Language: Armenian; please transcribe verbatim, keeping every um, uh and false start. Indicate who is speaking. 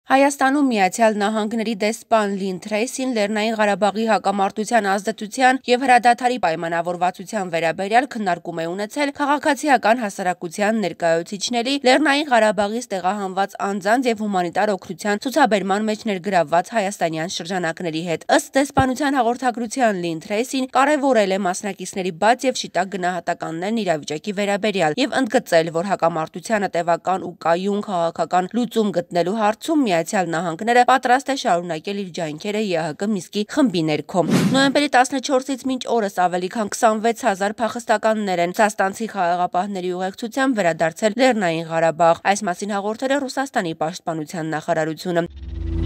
Speaker 1: Հայաստանում Միացյալ Նահանգների դեսպան Թրեյսին Լեռնային Ղարաբաղի հակամարտության ազդեցության և հրադադարի պայմանավորվածության վերաբերյալ քննարկում է ունեցել քաղաքացիական հասարակության ներկայացուցիչների, Լեռնային Ղարաբաղից տեղահանված անձանց և հումանիտար օգնության ցուցաբերման մեջ ներգրավված հայաստանյան շրջանակների հետ։ Ըստ դեսպանության հաղորդագրության Թրեյսին կարևորել է մասնակիցների բաց և շիտակ գնահատականներն իրավիճակի վերաբերյալ և ընդգծել, որ հակամարտությանը տևական ու կայուն քաղաքական լուծում գտնելու հարցում Միացյալ Նահանգները պատրաստ է շարունակել իր ջանքերը ԵԱՀԿ Մինսկի խմբի ներքո։ Նոյեմբերի տասնչորսից մինչ օրս ավելի քան քսանվեց հազար փախստականներ են Ռուսաստանցի խաղաղապահների ուղեկցությամբ վերադարձել Լեռնային Ղարաբաղ։ Այս մասին հաղորդել է Ռուսաստանի պաշտպանության նախարարությունը։